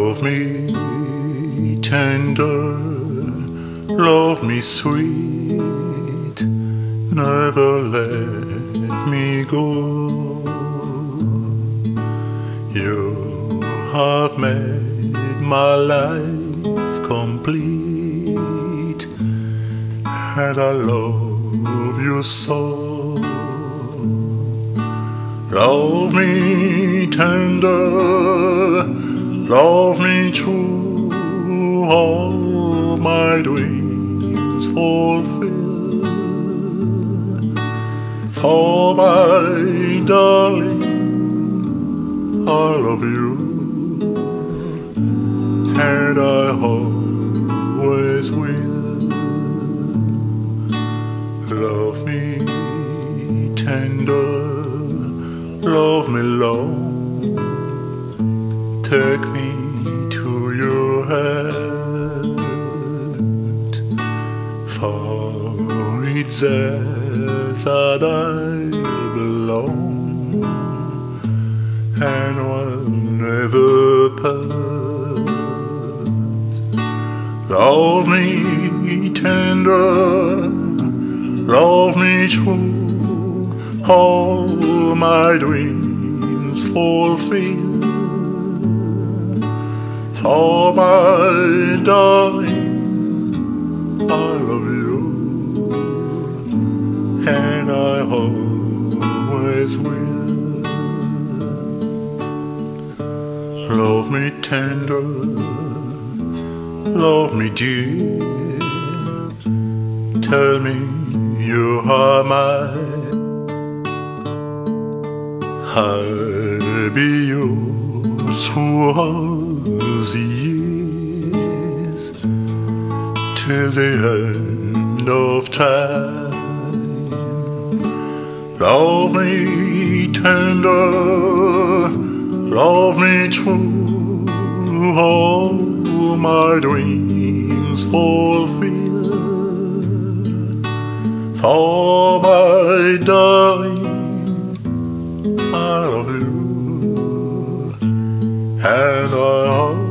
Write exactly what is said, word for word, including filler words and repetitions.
Love me tender, love me sweet, never let me go. You have made my life complete, and I love you so. Love me tender, love me true, all my dreams fulfill. For my darling, I love you, and I always will. Love me tender, love me long, take me to your hand, for it's there that I belong, and will never part. Love me tender, love me true, all my dreams fulfill. For my darling, I love you, and I always will. Love me tender, love me dear, tell me you are mine. I'll be yours through all the years, till the end of time. Love me tender, love me true, all my dreams fulfill. For my darling, I love you, and I